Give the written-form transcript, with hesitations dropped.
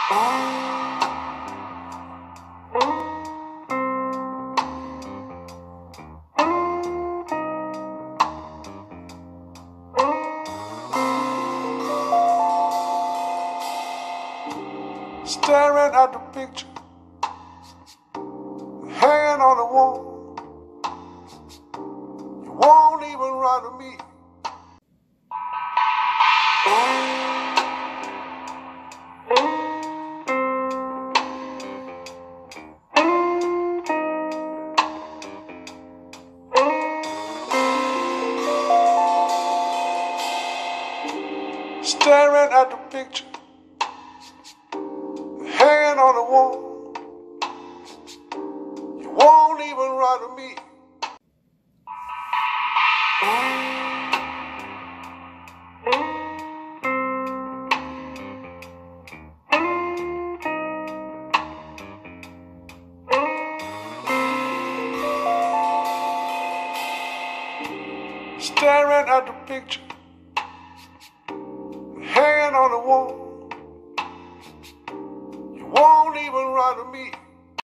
Staring at the picture, hanging on the wall. You won't even write to me. Staring at the picture, hanging on the wall. You won't even write to me. Staring at the picture, hanging on the wall. You won't even write to me.